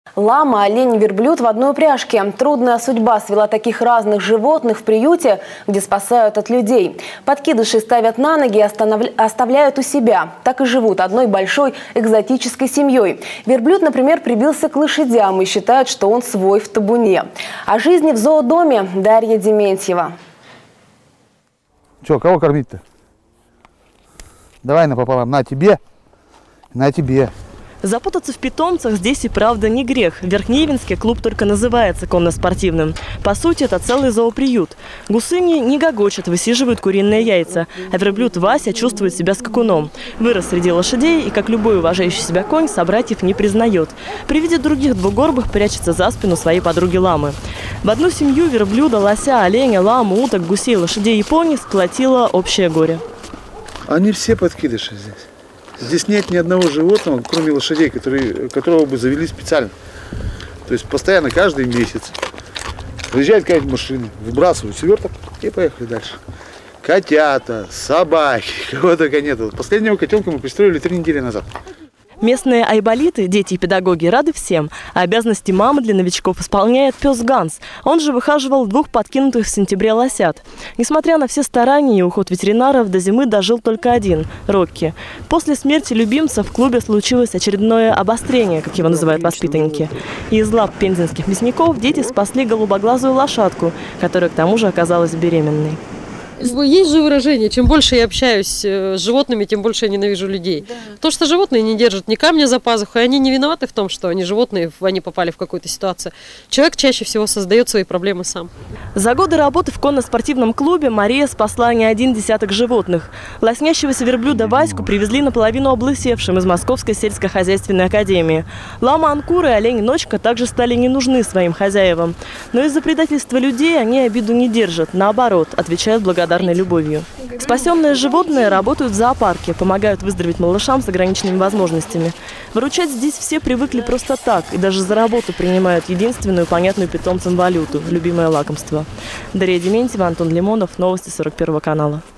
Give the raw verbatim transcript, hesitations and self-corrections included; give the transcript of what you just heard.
Лама, олень, верблюд в одной упряжке. Трудная судьба свела таких разных животных в приюте, где спасают от людей. Подкидыши ставят на ноги и оставляют у себя. Так и живут одной большой экзотической семьей. Верблюд, например, прибился к лошадям и считает, что он свой в табуне. О жизни в зоодоме Дарья Дементьева. Че, кого кормить-то? Давай напополам. На тебе, на тебе. Запутаться в питомцах здесь и правда не грех. В Верхнеивенске клуб только называется конно-спортивным. По сути, это целый зооприют. Гусыни не гогочат, высиживают куриные яйца. А верблюд Вася чувствует себя скакуном. Вырос среди лошадей и, как любой уважающий себя конь, собратьев не признает. При виде других двугорбых прячется за спину своей подруги ламы. В одну семью верблюда, лося, оленя, ламу, уток, гусей, лошадей и пони сплотило общее горе. Они все подкидыши здесь. Здесь нет ни одного животного, кроме лошадей, которые, которого бы завели специально. То есть постоянно, каждый месяц, приезжает какая-нибудь машина, выбрасывают сверток и поехали дальше. Котята, собаки, кого только нет. Вот последнего котенка мы пристроили три недели назад. Местные айболиты, дети и педагоги, рады всем. А обязанности мамы для новичков исполняет пес Ганс. Он же выхаживал двух подкинутых в сентябре лосят. Несмотря на все старания и уход ветеринаров, до зимы дожил только один – Рокки. После смерти любимца в клубе случилось очередное обострение, как его называют воспитанники. И из лап пензенских мясников дети спасли голубоглазую лошадку, которая к тому же оказалась беременной. Есть же выражение, чем больше я общаюсь с животными, тем больше я ненавижу людей. Да. То, что животные не держат ни камня за пазухой, они не виноваты в том, что они животные, они попали в какую-то ситуацию. Человек чаще всего создает свои проблемы сам. За годы работы в конно-спортивном клубе Мария спасла не один десяток животных. Лоснящегося верблюда Ваську привезли наполовину облысевшим из Московской сельскохозяйственной академии. Лама Анкур и олень Ночка также стали не нужны своим хозяевам. Но из-за предательства людей они обиду не держат. Наоборот, отвечают благодарностью. Любовью. Спасенные животные работают в зоопарке, помогают выздороветь малышам с ограниченными возможностями. Выручать здесь все привыкли просто так, и даже за работу принимают единственную понятную питомцам валюту – любимое лакомство. Дарья Дементьева, Антон Лимонов, новости сорок первого канала.